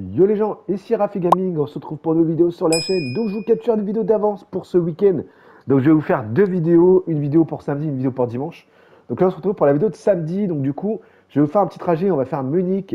Yo les gens, ici Rafi Gaming, on se retrouve pour une vidéo sur la chaîne. Donc je vous capture une vidéo d'avance pour ce week-end. Donc je vais vous faire deux vidéos, une vidéo pour samedi, une vidéo pour dimanche. Donc là on se retrouve pour la vidéo de samedi. Donc du coup, je vais vous faire un petit trajet, on va faire Munich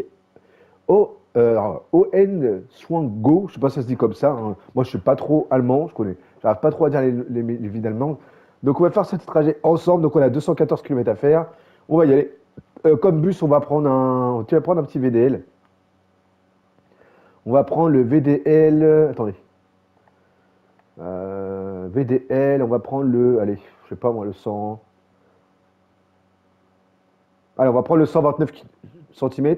ON Swango. Je sais pas si ça se dit comme ça, hein. Moi je suis pas trop allemand, j'arrive pas trop à dire les villes allemandes. Donc on va faire ce petit trajet ensemble, donc on a 214 km à faire. On va y aller. Comme bus, tu vas prendre un petit VDL. On va prendre le VDL. Attendez. VDL, on va prendre le. Allez, je sais pas moi, le 100. Allez, on va prendre le 129 cm.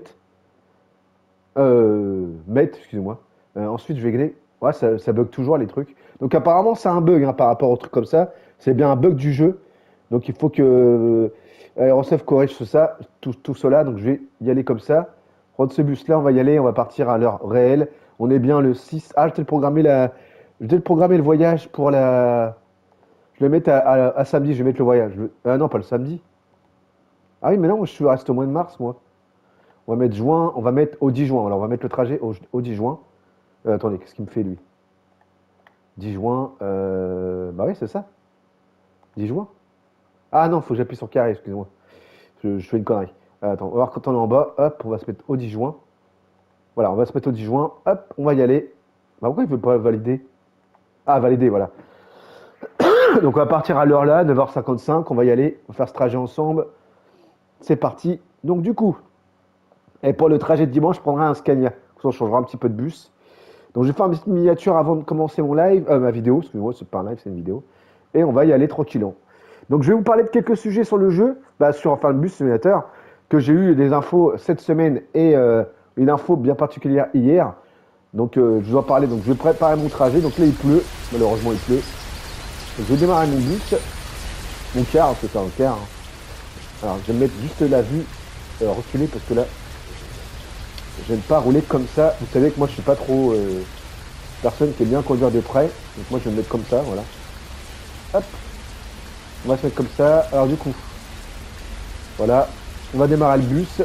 Mètres, excusez-moi. Ensuite, je vais gagner. Ouais, ça bug toujours les trucs. Donc, apparemment, c'est un bug hein, par rapport aux trucs comme ça. C'est bien un bug du jeu. Donc, il faut que Aerosef corrige tout cela. Donc, je vais y aller comme ça. Prendre ce bus-là, on va y aller. On va partir à l'heure réelle. On est bien le 6. Ah, je vais le programmer le voyage pour la. Je vais le mettre à samedi. Je vais mettre le voyage. Non, pas le samedi. Ah oui, mais non, moi, je suis resté au mois de mars, moi. On va mettre juin. On va mettre au 10 juin. Alors, on va mettre le trajet au 10 juin. Attendez, qu'est-ce qu'il me fait, lui? 10 juin. Bah oui, c'est ça. 10 juin. Ah non, faut que j'appuie sur carré, excusez-moi. Je fais une connerie. Attends, on va voir quand on est en bas. Hop, on va se mettre au 10 juin. Voilà, on va se mettre au 10 juin. Hop, on va y aller. Bah pourquoi il veut pas valider? Ah, valider, voilà. Donc on va partir à l'heure là, 9h55. On va y aller. On va faire ce trajet ensemble. C'est parti. Donc du coup, et pour le trajet de dimanche, je prendrai un Scania. On changera un petit peu de bus. Donc je vais faire une petite miniature avant de commencer mon live, ma vidéo, excusez-moi, c'est pas un live, c'est une vidéo. Et on va y aller tranquillement. Donc je vais vous parler de quelques sujets sur le jeu, enfin le bus simulateur, que j'ai eu des infos cette semaine et une info bien particulière hier. Donc je vous en parlais, donc je vais préparer mon trajet. Donc là il pleut, malheureusement il pleut. Donc, je vais démarrer mon bus, mon car, c'est ça un car. Hein. Alors je vais mettre juste la vue reculée parce que là, j'aime pas rouler comme ça. Vous savez que moi je suis pas trop personne qui aime bien conduire de près. Donc moi je vais me mettre comme ça, voilà. Hop. On va se mettre comme ça. Alors du coup, voilà. On va démarrer le bus.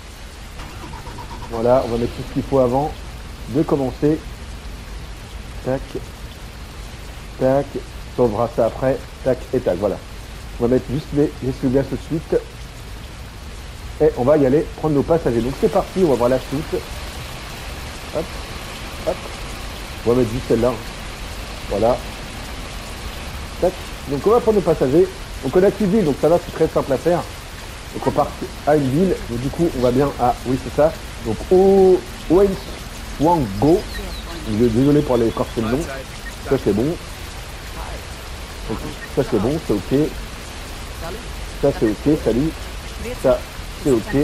Voilà, on va mettre tout ce qu'il faut avant de commencer. Tac. Tac. On sauvera ça après. Tac et tac, voilà. On va mettre juste les essuie-glaces tout de suite. Et on va y aller prendre nos passagers. Donc c'est parti, on va voir la chute. Hop, hop. On va mettre juste celle-là. Voilà. Tac. Donc on va prendre nos passagers. Donc on a qu'une ville, donc ça va, c'est très simple à faire. Donc on part à une ville. Donc du coup on va bien à. Oui c'est ça. Donc Oenswango. Désolé pour les écorcher le nom. Ça c'est bon. Donc, ça c'est bon, c'est ok. Ça c'est ok, salut. Ça c'est ok.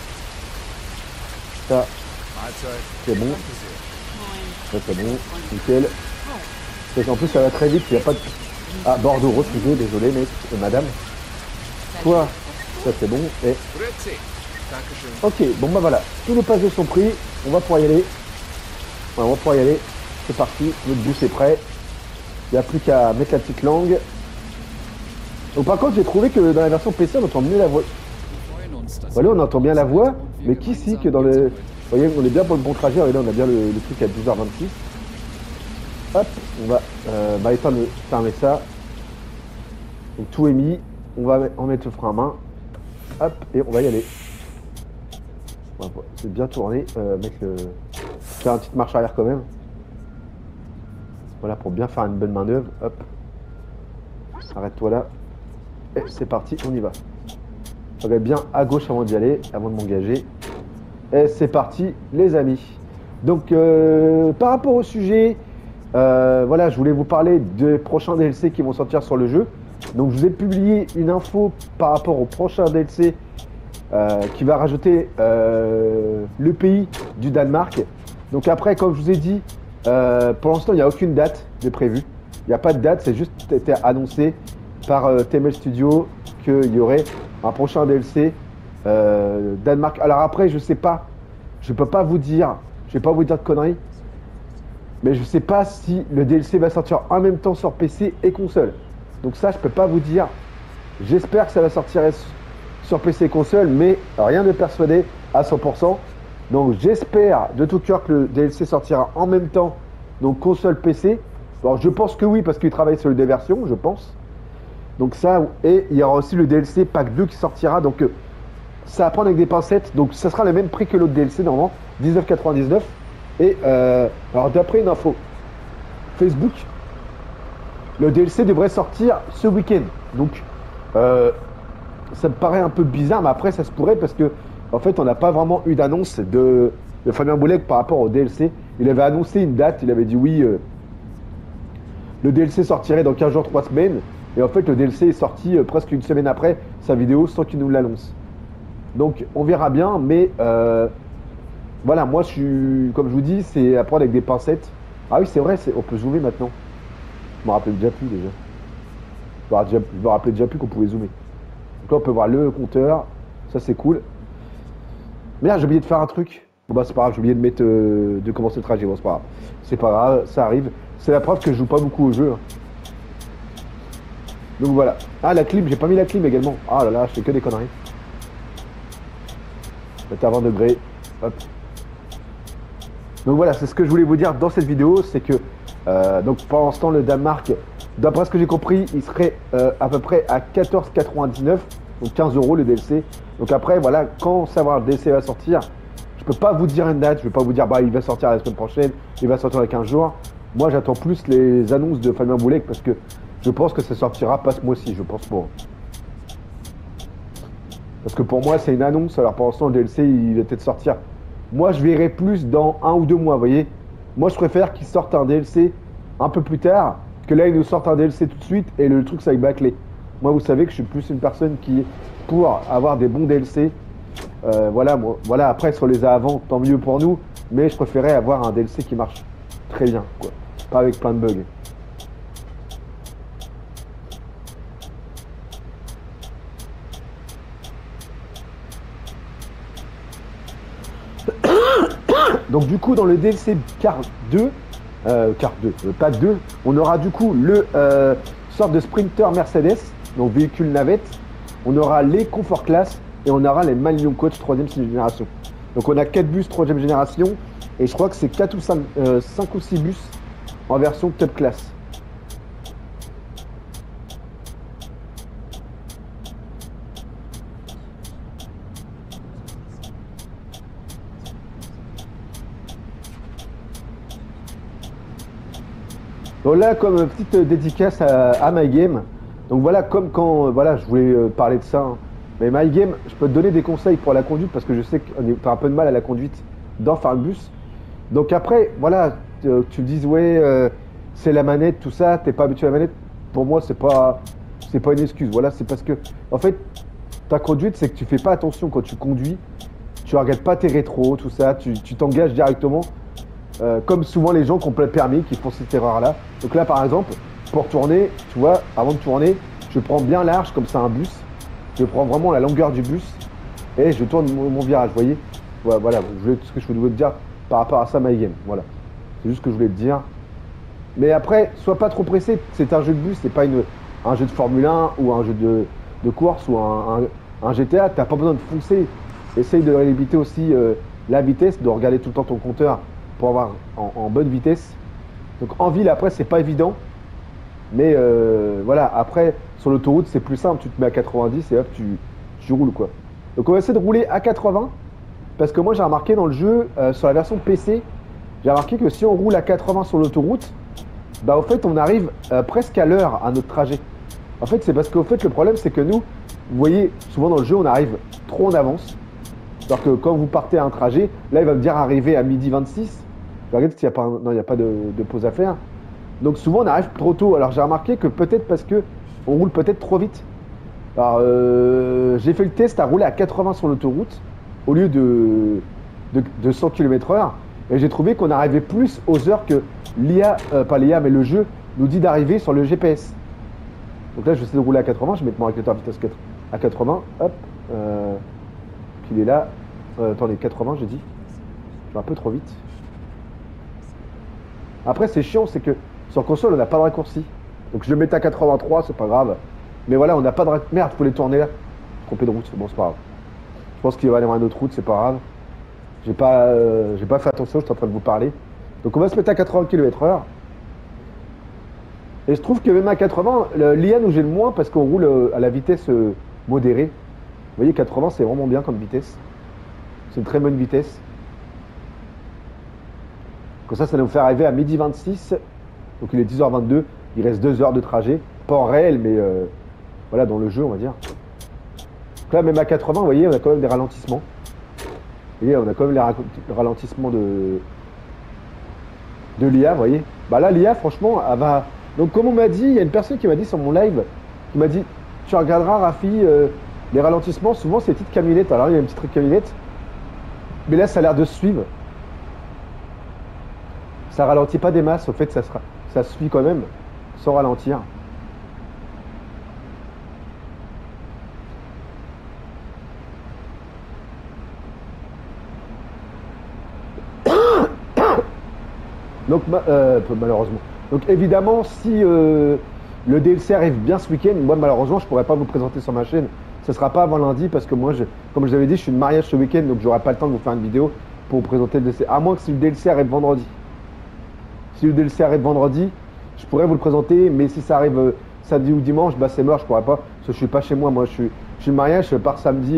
Ça c'est bon. Ça c'est bon, nickel. Et en plus ça va très vite, il n'y a pas de. Ah Bordeaux refusé, désolé mec, madame. Toi, ça c'est bon. Et. Ok, bon bah voilà, tous nos passagers sont pris, on va pouvoir y aller. Ouais, on va pouvoir y aller, c'est parti, notre bus est prêt. Il n'y a plus qu'à mettre la petite langue. Donc par contre j'ai trouvé que dans la version PC on entend mieux la voix. Voilà, on entend bien la voix, mais qu'ici que dans le. Vous voyez, on est bien pour le bon trajet, regardez, on a bien le truc à 12h26. Hop, on va fermer ça. Donc tout est mis, on va en mettre le frein à main. Hop, et on va y aller. On va bien tourner, faire une petite marche arrière quand même. Voilà, pour bien faire une bonne manœuvre. Hop. Arrête-toi là. Et c'est parti, on y va. Je regarde bien à gauche avant d'y aller, avant de m'engager. Et c'est parti, les amis. Donc, par rapport au sujet, voilà, je voulais vous parler des prochains DLC qui vont sortir sur le jeu. Donc, je vous ai publié une info par rapport au prochain DLC qui va rajouter le pays du Danemark. Donc après, comme je vous ai dit, pour l'instant, il n'y a aucune date de prévue. Il n'y a pas de date, c'est juste été annoncé par TML Studio qu'il y aurait un prochain DLC Danemark. Alors après, je sais pas, je peux pas vous dire, je vais pas vous dire de conneries, mais je sais pas si le DLC va sortir en même temps sur PC et console. Donc ça, je peux pas vous dire. J'espère que ça va sortir sur PC et console, mais rien de persuadé à 100%. Donc j'espère de tout cœur que le DLC sortira en même temps, donc console PC. Alors je pense que oui, parce qu'il travaille sur le des versions, je pense. Donc ça, et il y aura aussi le DLC Pack 2 qui sortira, donc ça à prendre avec des pincettes, donc ça sera le même prix que l'autre DLC normalement, 19,99. Et alors d'après une info Facebook, le DLC devrait sortir ce week-end. Donc ça me paraît un peu bizarre, mais après ça se pourrait parce que en fait on n'a pas vraiment eu d'annonce de Fabien Boulec par rapport au DLC. Il avait annoncé une date, il avait dit oui, le DLC sortirait dans 15 jours, 3 semaines. Et en fait le DLC est sorti presque une semaine après sa vidéo sans qu'il nous l'annonce. Donc on verra bien, mais voilà, moi je suis, comme je vous dis, c'est à prendre avec des pincettes. Ah oui, c'est vrai, on peut zoomer maintenant. Je me rappelais déjà plus déjà. Je me rappelais déjà plus qu'on pouvait zoomer. Donc là on peut voir le compteur, ça c'est cool. Merde, j'ai oublié de faire un truc. Bon bah c'est pas grave, j'ai oublié de mettre de commencer le trajet, bon c'est pas grave. C'est pas grave, ça arrive. C'est la preuve que je joue pas beaucoup au jeu. Hein. Donc voilà. Ah la clim, j'ai pas mis la clim également. Ah là là, je fais que des conneries. Mettre à 20 degrés. Hop. Donc voilà, c'est ce que je voulais vous dire dans cette vidéo, c'est que donc pour l'instant le Danemark, d'après ce que j'ai compris, il serait à peu près à 14,99, donc 15 € le DLC. Donc après voilà, quand savoir le DLC va sortir, je peux pas vous dire une date, je vais pas vous dire bah il va sortir la semaine prochaine, il va sortir dans 15 jours. Moi j'attends plus les annonces de Fabien Boulec parce que je pense que ça sortira pas ce mois-ci, je pense pas. Parce que pour moi c'est une annonce, alors pour l'instant le DLC il va peut-être sortir. Moi je verrai plus dans 1 ou 2 mois, vous voyez. Moi je préfère qu'ils sortent un DLC un peu plus tard, que là ils nous sortent un DLC tout de suite et le truc ça aille bâcler. Moi vous savez que je suis plus une personne qui est pour avoir des bons DLC. Voilà, moi, voilà, après si on les a avant, tant mieux pour nous, mais je préférais avoir un DLC qui marche très bien, quoi. Pas avec plein de bugs. Donc du coup dans le DLC Car 2, Pack 2, on aura du coup le sorte de Sprinter Mercedes, donc véhicule navette, on aura les Comfort Class et on aura les Millennium Coach 3ème génération. Donc on a 4 bus 3ème génération et je crois que c'est 4 ou 5 ou 6 bus en version Top Class. Donc là, comme petite dédicace à MyGame, donc voilà, comme quand, voilà, je voulais parler de ça, hein. Mais MyGame, je peux te donner des conseils pour la conduite parce que je sais que tu as un peu de mal à la conduite dans Farmbus. Donc après, voilà, tu me dises, ouais, c'est la manette, tout ça, t'es pas habitué à la manette. Pour moi, c'est pas une excuse. Voilà, c'est parce que, en fait, ta conduite, c'est que tu fais pas attention quand tu conduis, tu regardes pas tes rétros, tout ça, tu t'engages directement. Comme souvent les gens qui ont plein de permis qui font cette erreur-là. Donc là, par exemple, pour tourner, tu vois, avant de tourner, je prends bien large comme ça un bus. Je prends vraiment la longueur du bus et je tourne mon virage, vous voyez. Voilà, ce que je voulais te dire par rapport à ça, MyGame. Voilà, c'est juste ce que je voulais te dire. Mais après, sois pas trop pressé. C'est un jeu de bus, c'est pas un jeu de Formule 1 ou un jeu de course ou un GTA. T'as pas besoin de foncer. Essaye de limiter aussi la vitesse, de regarder tout le temps ton compteur pour avoir en bonne vitesse. Donc en ville après c'est pas évident, mais voilà, après sur l'autoroute c'est plus simple, tu te mets à 90 et hop tu roules quoi. Donc on va essayer de rouler à 80 parce que moi j'ai remarqué dans le jeu sur la version PC, j'ai remarqué que si on roule à 80 sur l'autoroute, bah au fait on arrive presque à l'heure à notre trajet. En fait c'est parce qu'au fait le problème c'est que nous, vous voyez souvent dans le jeu on arrive trop en avance. Alors que quand vous partez à un trajet, là il va me dire arriver à midi 26. Je regarde s'il n'y a pas, non, il n'y a pas de pause à faire. Donc souvent on arrive trop tôt. Alors j'ai remarqué que peut-être parce que on roule peut-être trop vite. Alors j'ai fait le test à rouler à 80 sur l'autoroute au lieu de 100 km/h. Et j'ai trouvé qu'on arrivait plus aux heures que l'IA, pas l'IA mais le jeu nous dit d'arriver sur le GPS. Donc là je vais essayer de rouler à 80, je vais mettre mon régulateur vitesse à 80. Hop. Puis il est là. Attendez, 80 j'ai dit. Je vais un peu trop vite. Après, c'est chiant, c'est que sur console, on n'a pas de raccourci. Donc je le mets à 83, c'est pas grave. Mais voilà, on n'a pas de raccourci. Merde, faut les tourner là. Trompé de route, bon, c'est pas grave. Je pense qu'il va y avoir une autre route, c'est pas grave. j'ai pas fait attention, je suis en train de vous parler. Donc on va se mettre à 80 km/h. Et je trouve que même à 80, l'IA nous gêne moins parce qu'on roule à la vitesse modérée. Vous voyez, 80, c'est vraiment bien comme vitesse. C'est une très bonne vitesse. Comme ça nous fait arriver à midi 26. Donc il est 10h22. Il reste 2 heures de trajet. Pas en réel, mais voilà, dans le jeu, on va dire. Donc là, même à 80, vous voyez, on a quand même des ralentissements. Vous voyez, on a quand même les ralentissements de l'IA, vous voyez. Bah là, l'IA, franchement, elle va. Donc, comme on m'a dit, il y a une personne qui m'a dit sur mon live, qui m'a dit, tu regarderas, Rafi, les ralentissements, souvent, c'est des petites camionnettes. Alors, il y a une petite camionnette, mais là, ça a l'air de suivre. Ça ralentit pas des masses, au fait, ça suit quand même, sans ralentir. Donc, malheureusement. Donc, évidemment, si le DLC arrive bien ce week-end, moi, malheureusement, je pourrais pas vous présenter sur ma chaîne. Ce sera pas avant lundi parce que moi, comme je vous avais dit, je suis de mariage ce week-end, donc j'aurai pas le temps de vous faire une vidéo pour vous présenter le DLC. À moins que si le DLC arrive vendredi. Si le DLC arrive vendredi, je pourrais vous le présenter, mais si ça arrive samedi ou dimanche, bah c'est mort, je pourrais pas, parce que je suis pas chez moi. Moi, je suis de mariage, je pars samedi,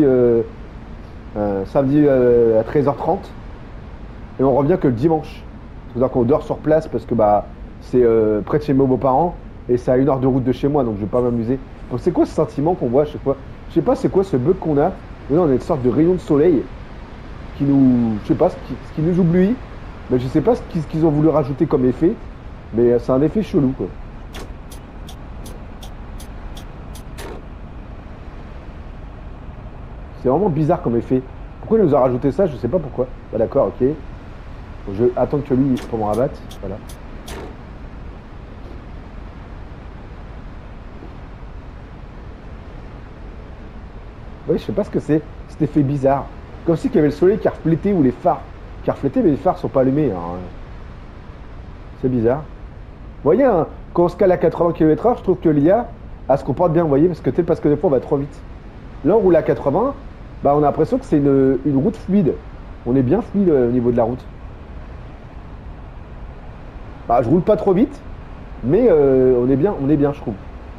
à 13h30 et on revient que le dimanche. C'est-à-dire qu'on dort sur place parce que bah c'est près de chez mes beaux-parents et c'est à 1 heure de route de chez moi, donc je vais pas m'amuser. Donc c'est quoi ce sentiment qu'on voit à chaque fois? Je sais pas c'est quoi ce bug qu'on a. Mais là, on a une sorte de rayon de soleil qui nous, je sais pas, ce qui nous oublie. Mais je sais pas ce qu'ils ont voulu rajouter comme effet, mais c'est un effet chelou quoi. C'est vraiment bizarre comme effet. Pourquoi il nous a rajouté ça? Je sais pas pourquoi. Bah d'accord, ok. Je attends que lui pour me rabattre. Voilà. Oui, je sais pas ce que c'est, cet effet bizarre. Comme si qu'il y avait le soleil qui reflétait ou les phares qui reflétaient, mais les phares sont pas allumés. Alors, c'est bizarre. Vous voyez, hein, quand on se cale à 80 km/h, je trouve que l'IA, elle se comporte bien, vous voyez, parce que des fois on va trop vite. Là, on roule à 80, bah, on a l'impression que c'est une route fluide. On est bien fluide au niveau de la route. Bah, je roule pas trop vite, mais on est bien, je trouve.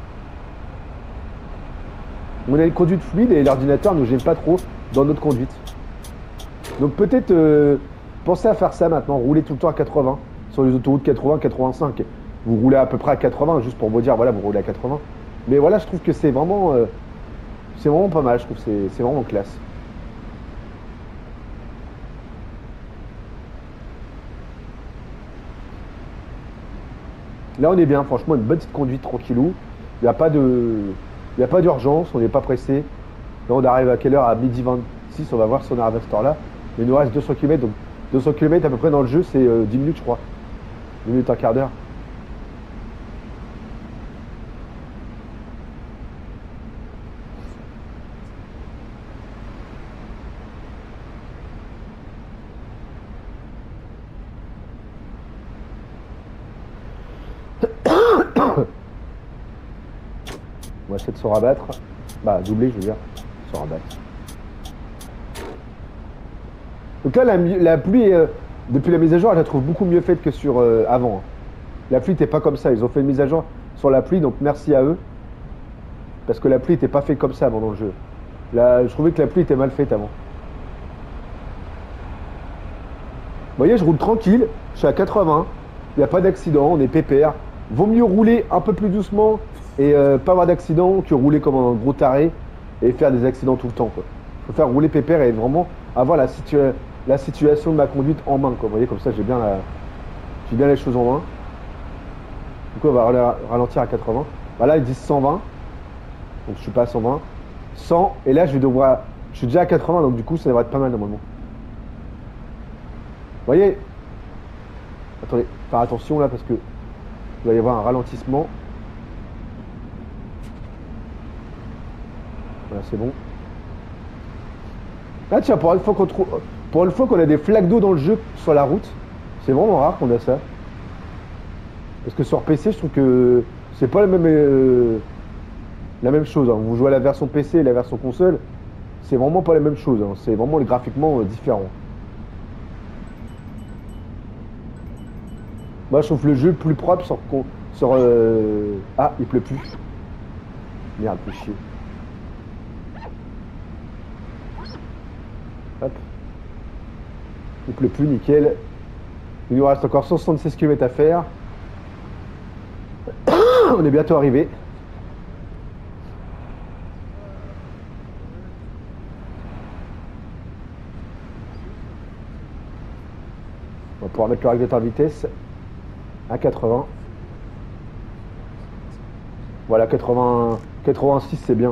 On a une conduite fluide et l'ordinateur ne nous gêne pas trop dans notre conduite. Donc peut-être pensez à faire ça maintenant, rouler tout le temps à 80 sur les autoroutes 80, 85. Vous roulez à peu près à 80, juste pour vous dire, voilà, vous roulez à 80. Mais voilà, je trouve que c'est vraiment pas mal, je trouve que c'est vraiment classe. Là, on est bien, franchement, une bonne petite conduite tranquillou. Il n'y a pas de, il y a pas d'urgence, on n'est pas pressé. Là, on arrive à quelle heure? À midi 26, on va voir si on arrive à cette heure-là. Il nous reste 200 km, donc 200 km à peu près dans le jeu, c'est 10 minutes, je crois. 10 minutes, un quart d'heure. On va essayer de se rabattre. Bah, doubler, je veux dire. Se rabattre. Donc là, la pluie, depuis la mise à jour, je la trouve beaucoup mieux faite que sur avant. La pluie n'était pas comme ça. Ils ont fait une mise à jour sur la pluie, donc merci à eux. Parce que la pluie n'était pas faite comme ça avant dans le jeu. Là, je trouvais que la pluie était mal faite avant. Vous voyez, je roule tranquille. Je suis à 80. Il n'y a pas d'accident, on est pépère. Vaut mieux rouler un peu plus doucement et pas avoir d'accident que rouler comme un gros taré et faire des accidents tout le temps, quoi. Faut faire rouler pépère et vraiment avoir la situation de ma conduite en main, quoi. Vous voyez, comme ça, j'ai bien les choses en main. Du coup, on va ralentir à 80. Bah là, ils disent 120. Donc, je suis pas à 120. 100. Et là, je suis déjà à 80, donc du coup, ça devrait être pas mal normalement. Vous voyez? Attendez, faire attention là parce que il va y avoir un ralentissement. Voilà, c'est bon. Ah tiens, pour une fois qu'on a des flaques d'eau dans le jeu sur la route, c'est vraiment rare qu'on a ça. Parce que sur PC, je trouve que c'est pas la même chose, hein. Vous jouez à la version PC et la version console, c'est vraiment pas la même chose, hein. C'est vraiment graphiquement différent. Moi, je trouve le jeu plus propre Ah, il pleut plus. Merde, fait chier. Hop. Il pleut plus, nickel. Il nous reste encore 176 km à faire. On est bientôt arrivé. On va pouvoir mettre le régulateur de vitesse à 80. Voilà, 80, 86 c'est bien.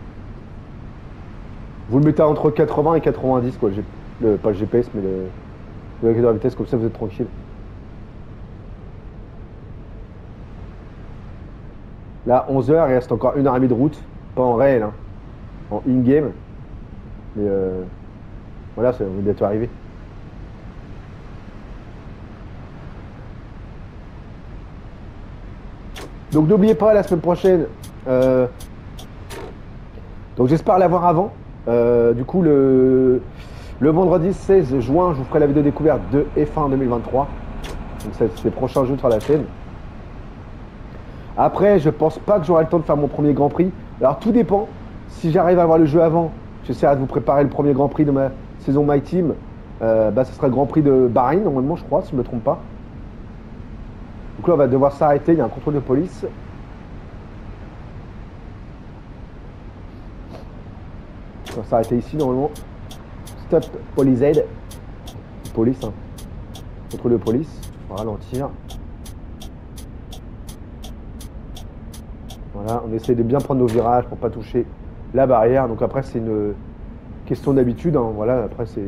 Vous le mettez entre 80 et 90 quoi, pas le GPS mais le régulateur de vitesse, comme ça vous êtes tranquille. Là 11h, il reste encore 1h30 de route, pas en réel, hein, en in-game. Mais voilà, on est bientôt arrivé. Donc n'oubliez pas la semaine prochaine. Donc j'espère l'avoir avant. Du coup le vendredi 16 juin, je vous ferai la vidéo découverte de F1 2023. Donc c'est les prochains jeux sur la chaîne. Après, je pense pas que j'aurai le temps de faire mon premier Grand Prix. Alors tout dépend. Si j'arrive à avoir le jeu avant, j'essaierai de vous préparer le premier Grand Prix de ma saison My Team. Ce sera le Grand Prix de Bahreïn, normalement je crois, si je ne me trompe pas. Donc là on va devoir s'arrêter, il y a un contrôle de police. On va s'arrêter ici normalement. Stop, police aid. Police, hein. Contrôle de police. On va ralentir. Voilà, on essaie de bien prendre nos virages pour pas toucher la barrière. Donc après c'est une question d'habitude, hein. Voilà, après c'est...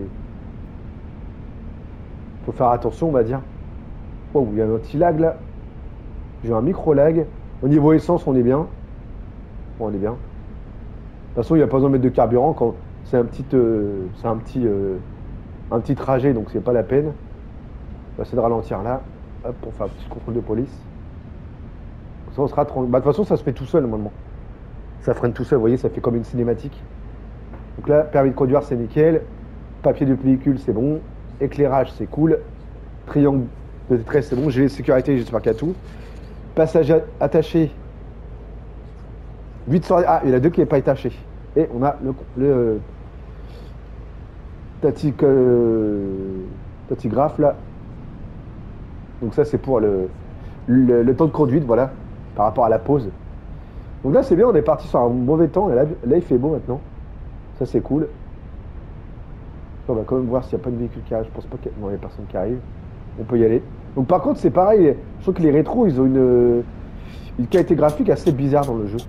Faut faire attention on va dire. Oh, il y a un petit lag là. J'ai un micro lag. Au niveau essence on est bien. Bon, on est bien. De toute façon il n'y a pas besoin de mettre de carburant quand c'est un petit trajet, donc c'est pas la peine. On va essayer de ralentir là. Hop, pour faire un petit contrôle de police. Ça, on sera tranquille. De toute façon ça se fait tout seul normalement. Ça freine tout seul, vous voyez, ça fait comme une cinématique. Donc là, permis de conduire c'est nickel. Papier du véhicule c'est bon. Éclairage c'est cool. Triangle de détresse c'est bon. Gilet de sécurité, j'espère qu'il y a tout. Passager attaché. 8 sur... Ah, il y en a 2 qui n'est pas attaché. Et on a le tachygraphe là. Donc ça c'est pour le temps de conduite, voilà, par rapport à la pause. Donc là c'est bien, on est parti sur un mauvais temps. Et là il fait beau maintenant. Ça c'est cool. On va quand même voir s'il n'y a pas de véhicule qui arrive. Je pense pas qu'il y a personne qui arrive. On peut y aller. Donc par contre c'est pareil, je trouve que les rétros ils ont une qualité graphique assez bizarre dans le jeu.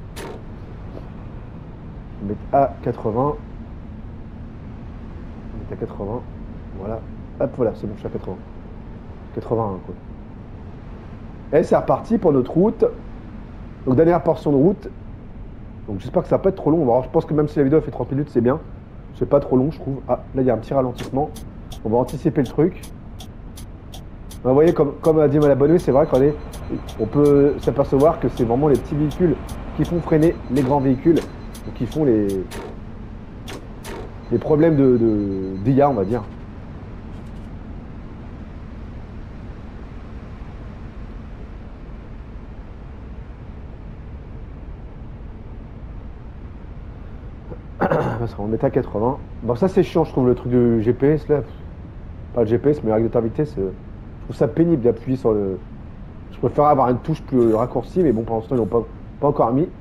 On va mettre à 80. On va mettre à 80. Voilà. Hop voilà, c'est bon, je suis à 80. 81 quoi. Et c'est reparti pour notre route. Donc dernière portion de route. Donc j'espère que ça va pas être trop long. Alors, je pense que même si la vidéo fait 30 minutes c'est bien. C'est pas trop long je trouve. Ah là il y a un petit ralentissement. On va anticiper le truc. Vous voyez, comme a dit mon abonné, c'est vrai qu'on peut s'apercevoir que c'est vraiment les petits véhicules qui font freiner les grands véhicules, donc qui font les problèmes d'IA, on va dire. On met à 80. Bon, ça c'est chiant, je trouve, le truc de GPS là. Pas le GPS, mais le régulateur de vitesse. Je trouve ça pénible d'appuyer sur le... Je préfère avoir une touche plus raccourcie, mais bon, pour l'instant, ils n'ont pas encore mis. Et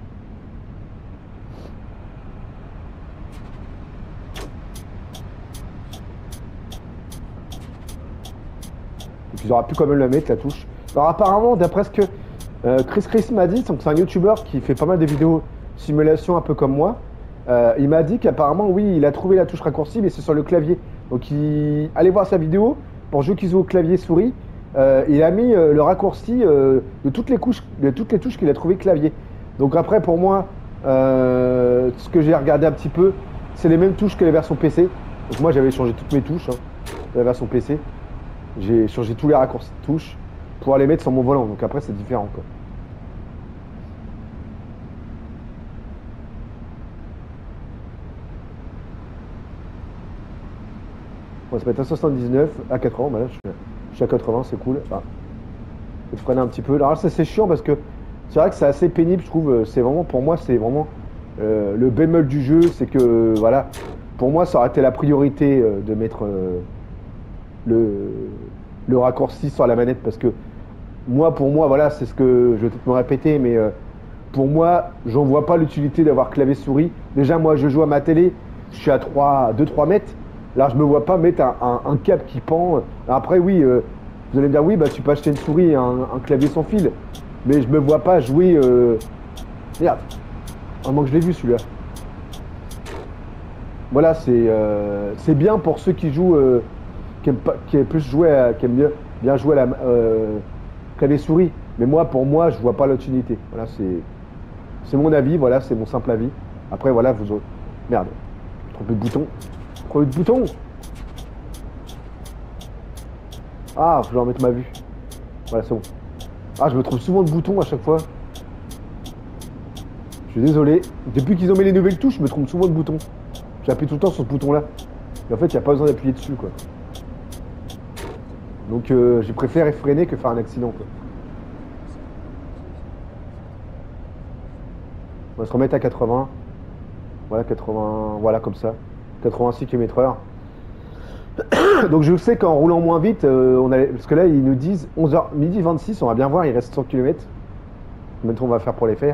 puis, ils auraient pu quand même la mettre, la touche. Alors, apparemment, d'après ce que Chris m'a dit, c'est un YouTuber qui fait pas mal de vidéos simulation, un peu comme moi. Il m'a dit qu'apparemment, oui, il a trouvé la touche raccourcie, mais c'est sur le clavier. Donc, allez voir sa vidéo pour jeux qui jouent au clavier souris. Il a mis le raccourci de toutes les touches qu'il a trouvé clavier. Donc après pour moi, ce que j'ai regardé un petit peu, c'est les mêmes touches que la version PC. Donc moi j'avais changé toutes mes touches de la version PC. J'ai changé tous les raccourcis de touches pour les mettre sur mon volant. Donc après c'est différent quoi. On va se mettre à 79, à 80, bah là je suis à 80, c'est cool. Enfin, Je freine un petit peu. Alors ça c'est chiant parce que c'est vrai que c'est assez pénible, je trouve. C'est vraiment, pour moi, c'est vraiment le bémol du jeu, c'est que voilà, pour moi, ça aurait été la priorité de mettre le, le raccourci sur la manette parce que moi, pour moi, voilà, c'est ce que je vais peut-être me répéter, mais pour moi, j'en vois pas l'utilité d'avoir clavier souris. Déjà, moi, je joue à ma télé, je suis à 2-3 mètres. Là, je me vois pas mettre un câble qui pend. Après, oui, vous allez me dire, oui, bah, tu peux acheter une souris et un clavier sans fil. Mais je me vois pas jouer. Merde, vraiment que je l'ai vu celui-là. Voilà, c'est bien pour ceux qui jouent, qui aiment plus jouer, qui aiment bien jouer à la clavier souris. Mais moi, pour moi, je vois pas l'utilité. Voilà, c'est mon avis, voilà, c'est mon simple avis. Après, voilà, vous autres. Merde, j'ai trompé de bouton. Trompé de bouton. Ah, faut que je remette ma vue. Voilà, c'est bon. Ah, je me trompe souvent de bouton à chaque fois. Je suis désolé. Depuis qu'ils ont mis les nouvelles touches, je me trompe souvent de bouton. J'appuie tout le temps sur ce bouton-là. Et en fait, il n'y a pas besoin d'appuyer dessus, quoi. Donc, j'ai préféré freiner que faire un accident, quoi. On va se remettre à 80. Voilà, 80. Voilà, comme ça. 86 km/h. Donc je sais qu'en roulant moins vite, parce que là ils nous disent 11h, midi 26, on va bien voir, il reste 100 km. Combien de temps on va faire pour les faire?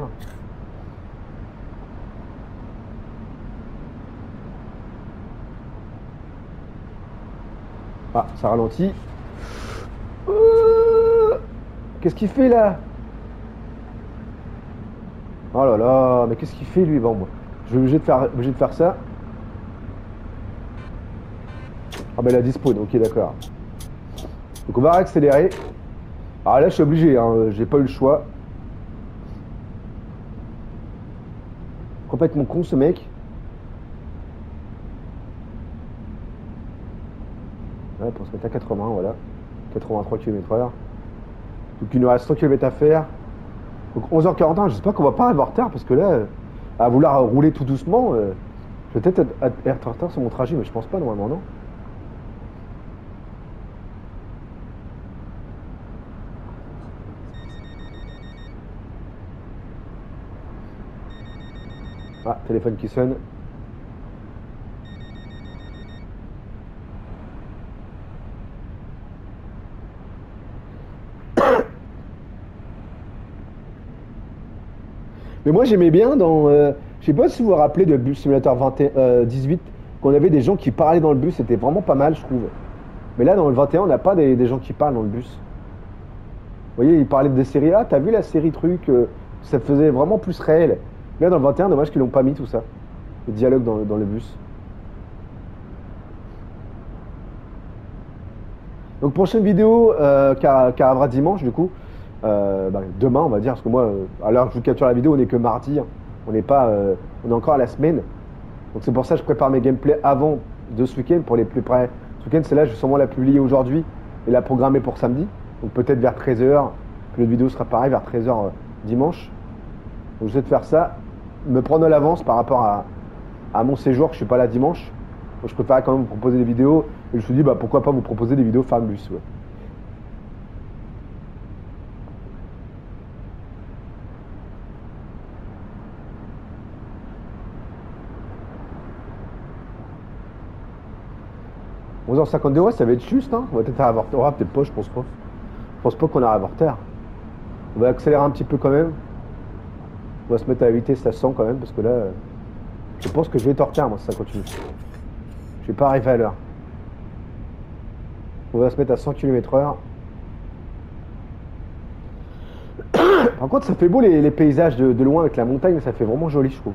Ah, ça ralentit. Qu'est-ce qu'il fait là? Oh là là, mais qu'est-ce qu'il fait lui? Bon, moi, je vais obligé de faire ça. Ah ben la dispo, ok d'accord. Donc on va accélérer. Ah là je suis obligé, hein, j'ai pas eu le choix. Complètement con ce mec. Ouais, pour se mettre à 80, voilà. 83 km/h. Donc il nous reste 100 km à faire. Donc 11h41, j'espère qu'on va pas avoir retard parce que là, à vouloir rouler tout doucement, je vais peut-être être en retard sur mon trajet, mais je pense pas normalement, non? Ah, téléphone qui sonne. Mais moi j'aimais bien dans. Je sais pas si vous vous rappelez de Bus Simulator 18, qu'on avait des gens qui parlaient dans le bus, c'était vraiment pas mal, je trouve. Mais là, dans le 21, on n'a pas des gens qui parlent dans le bus. Vous voyez, ils parlaient des séries. Ah, t'as vu la série truc ça faisait vraiment plus réel. Mais là, dans le 21, dommage qu'ils l'ont pas mis tout ça. Le dialogue dans le bus. Donc, prochaine vidéo qui arrivera dimanche, du coup. Bah, demain, on va dire, parce que moi, à l'heure que je vous capture la vidéo, on n'est que mardi, hein. On n'est pas, on est encore à la semaine. Donc c'est pour ça que je prépare mes gameplays avant de ce week-end pour les plus près. Ce week-end, c'est là, je vais sûrement la publier aujourd'hui et la programmer pour samedi. Donc peut-être vers 13h. Puis l'autre vidéo sera pareil, vers 13h dimanche. Donc j'essaie de faire ça, me prendre à l'avance par rapport à mon séjour, que je suis pas là dimanche. Donc je préfère quand même vous proposer des vidéos. Et je me suis dit, bah, pourquoi pas vous proposer des vidéos Farmbus, ouais. « 11h52, ouais, ça va être juste, hein. On va peut-être avoir retard, peut-être pas, je pense pas. Je pense pas qu'on arrive en retard. On va accélérer un petit peu quand même. On va se mettre à la vitesse à 100 quand même, parce que là, je pense que je vais être en retard, moi, si ça continue. Je vais pas arriver à l'heure. On va se mettre à 100 km/h. Par contre, ça fait beau les paysages de loin avec la montagne, ça fait vraiment joli, je trouve.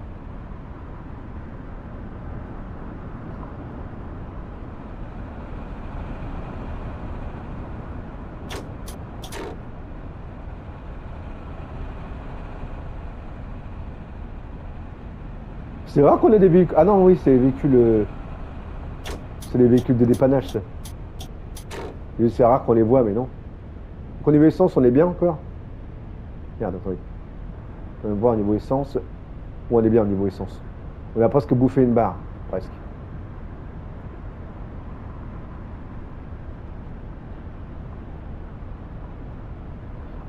C'est rare qu'on ait des véhicules. Ah non, oui, c'est les véhicules. C'est les véhicules de dépannage, ça. Et c'est rare qu'on les voit, mais non. Donc, au niveau essence, on est bien encore. Regarde, attendez. On va voir au niveau essence. Où on est bien au niveau essence. On a presque bouffé une barre. Presque.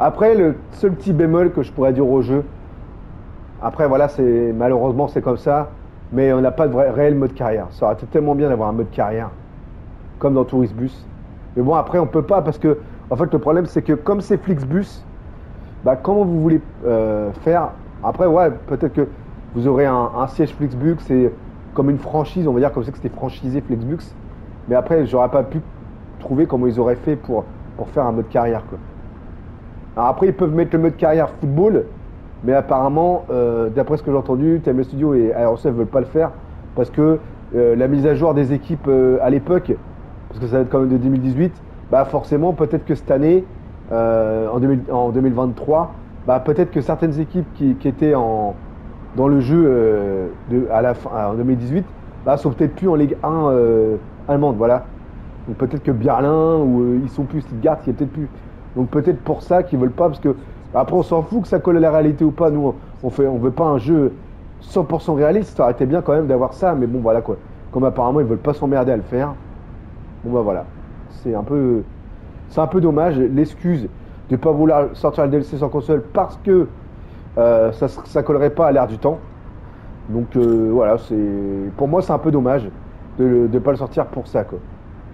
Après, le seul petit bémol que je pourrais dire au jeu, après voilà, c'est malheureusement c'est comme ça, mais on n'a pas de vrai, réel mode carrière. Ça aurait été tellement bien d'avoir un mode carrière, comme dans Tourist Bus. Mais bon, après, on peut pas parce que, en fait, le problème, c'est que comme c'est Flixbus, bah, comment vous voulez faire? Après, ouais, peut-être que vous aurez un siège Flixbus, c'est comme une franchise, on va dire comme ça que c'était franchisé Flixbus. Mais après, j'aurais pas pu trouver comment ils auraient fait pour faire un mode carrière, quoi. Alors après, ils peuvent mettre le mode carrière football, mais apparemment, d'après ce que j'ai entendu, TMS Studio et Aerosef veulent pas le faire parce que la mise à jour des équipes à l'époque, parce que ça va être quand même de 2018, bah forcément, peut-être que cette année, en 2023, bah peut-être que certaines équipes qui étaient dans le jeu à la fin, en 2018, bah sont peut-être plus en Ligue 1 allemande, voilà. Donc peut-être que Berlin ou ils sont plus Stuttgart, il y a peut-être plus. Donc peut-être pour ça qu'ils veulent pas, parce que après on s'en fout que ça colle à la réalité ou pas. Nous on veut pas un jeu 100% réaliste. Ça aurait été bien quand même d'avoir ça, mais bon voilà quoi. Comme apparemment ils veulent pas s'emmerder à le faire. Bon bah voilà, c'est un peu dommage. L'excuse de pas vouloir sortir le DLC sans console parce que ça collerait pas à l'ère du temps. Donc voilà, pour moi c'est un peu dommage de ne pas le sortir pour ça quoi.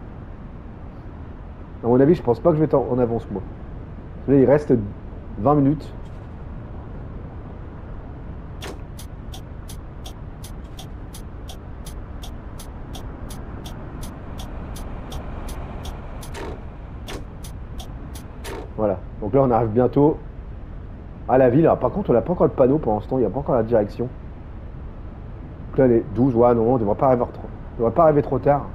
À mon avis, je pense pas que je vais être en avance, moi. Là, il reste 20 minutes. Voilà. Donc là, on arrive bientôt à la ville. Alors, par contre, on n'a pas encore le panneau pour l'instant. Il n'y a pas encore la direction. Donc là, les 12. Ouais, non, on ne devrait pas arriver trop. On devrait pas arriver trop tard.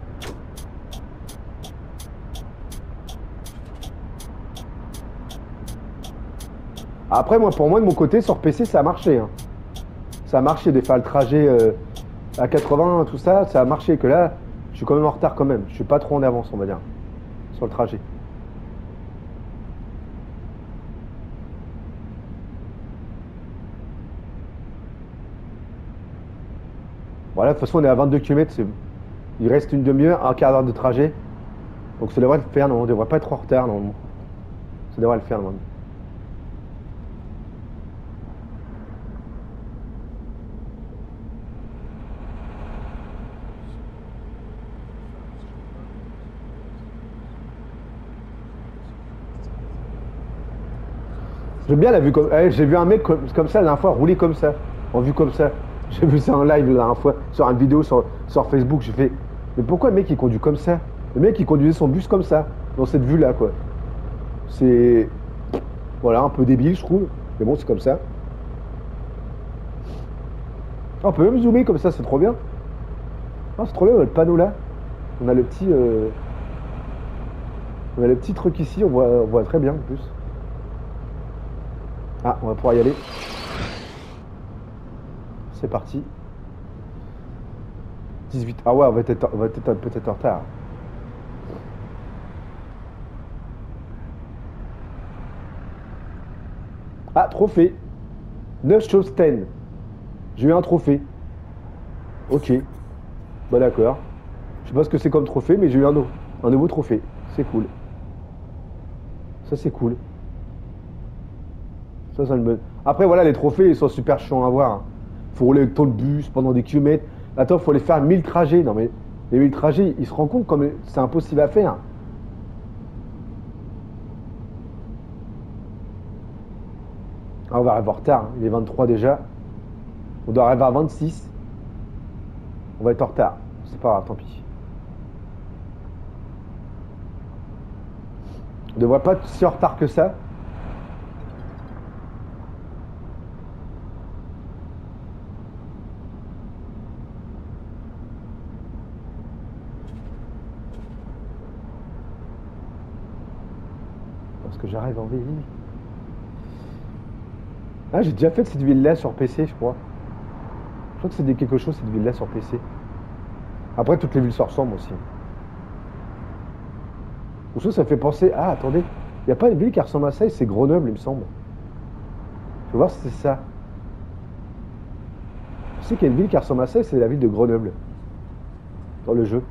Après, moi, pour moi, de mon côté, sur PC, ça a marché, hein. Ça a marché de faire le trajet à 80, tout ça. Ça a marché. Que là, je suis quand même en retard quand même. Je suis pas trop en avance, on va dire, sur le trajet. Voilà, de toute façon, on est à 22 km. Il reste une demi-heure, un quart d'heure de trajet. Donc ça devrait le faire, non, on devrait pas être en retard normalement. Ça devrait le faire normalement. J'aime bien la vue comme. J'ai vu un mec comme ça la dernière fois rouler comme ça, en vue comme ça. J'ai vu ça en live la dernière fois, sur une vidéo sur Facebook. J'ai fait, mais pourquoi le mec il conduit comme ça? Le mec il conduisait son bus comme ça, dans cette vue là quoi. C'est. Voilà, un peu débile je trouve, mais bon c'est comme ça. Ah, on peut même zoomer comme ça, c'est trop bien. Ah, c'est trop bien, on a le panneau là. On a le petit. On a le petit truc ici, on voit très bien en plus. Ah, on va pouvoir y aller. C'est parti. 18. Ah ouais, on va être peut-être en retard. Ah, trophée. 9 choses 10. J'ai eu un trophée. Ok. Bah d'accord. Je sais pas ce que c'est comme trophée, mais j'ai eu un nouveau trophée. C'est cool. Ça, c'est cool. Ça me... Après, voilà, les trophées, ils sont super chiants à voir, hein. Faut rouler avec ton bus pendant des kilomètres. Attends, faut aller faire 1000 trajets. Non, mais les 1000 trajets, ils se rendent compte comme c'est impossible à faire. Ah, on va arriver en retard, hein. Il est 23 déjà. On doit arriver à 26. On va être en retard. C'est pas grave, tant pis. On devrait pas être si en retard que ça. Parce que j'arrive en ville. Ah, j'ai déjà fait cette ville-là sur PC, je crois. Je crois que c'est quelque chose, cette ville-là sur PC. Après, toutes les villes se ressemblent aussi. Ou ça fait penser. Ah, attendez. Il n'y a pas une ville qui ressemble à ça et c'est Grenoble, il me semble. Je vais voir si c'est ça. Je sais qu'il y a une ville qui ressemble à ça et c'est la ville de Grenoble. Dans le jeu.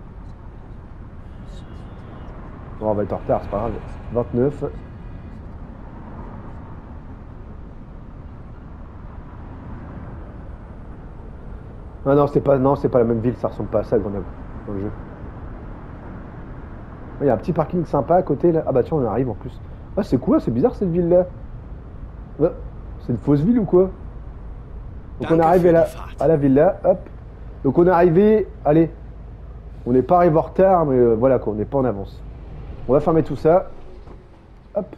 Bon, on va être en retard, c'est pas grave. 29. Ah non, c'est pas la même ville, ça ressemble pas à ça, Grenoble, dans le jeu. Il y a un petit parking sympa à côté là. Ah bah tiens, on arrive en plus. Ah, c'est quoi? C'est bizarre cette ville-là. Ah, c'est une fausse ville ou quoi? Donc on est Danke arrivé für die là, à Fahrt. la villa, hop. Donc on est arrivé, allez, on n'est pas arrivé en retard, mais voilà quoi, on n'est pas en avance. On va fermer tout ça. Hop,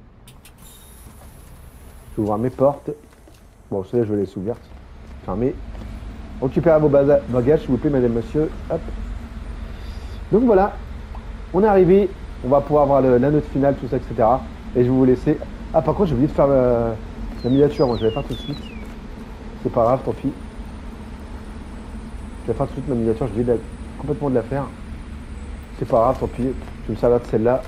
je vais ouvrir mes portes. Bon, celle-là, je vais les laisser ouvertes. Fermées. Récupérez vos bagages, s'il vous plaît, madame, monsieur. Hop. Donc voilà, on est arrivé. On va pouvoir voir la note finale, tout ça, etc. Et je vais vous laisser. Ah, par contre, j'ai oublié de faire la miniature. Moi, je vais la faire tout de suite. C'est pas grave, tant pis. Je vais faire tout de suite ma miniature. J'ai oublié complètement de la faire. C'est pas grave, tant pis. Je vais me servir de celle-là.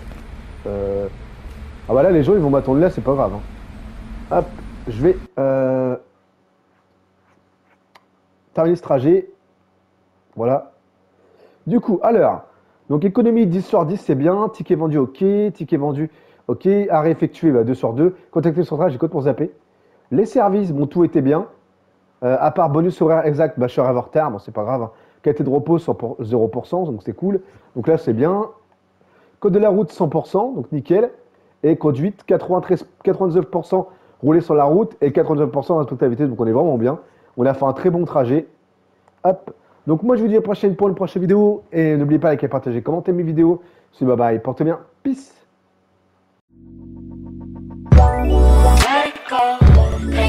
Ah bah là, les gens, ils vont m'attendre là, c'est pas grave, hein. Hop, je vais terminer ce trajet. Voilà. Du coup, à l'heure. Donc, économie 10 sur 10, c'est bien. Ticket vendu, ok. Ticket vendu, ok. Arrêt effectué, bah, 2 sur 2. Contacter le central, j'ai code pour zapper. Les services, bon, tout était bien. À part bonus horaire exact, bah, je serai en retard, bon, c'est pas grave, hein. Qualité de repos, 0%, donc c'est cool. Donc là, c'est bien. Code de la route, 100%, donc nickel. Et conduite, 99% rouler sur la route et 99% responsabilité, donc on est vraiment bien. On a fait un très bon trajet. Hop. Donc moi, je vous dis à la prochaine pour une prochaine vidéo. Et n'oubliez pas de liker, partager, commenter mes vidéos. C'est bye bye, portez bien. Peace. Let it go.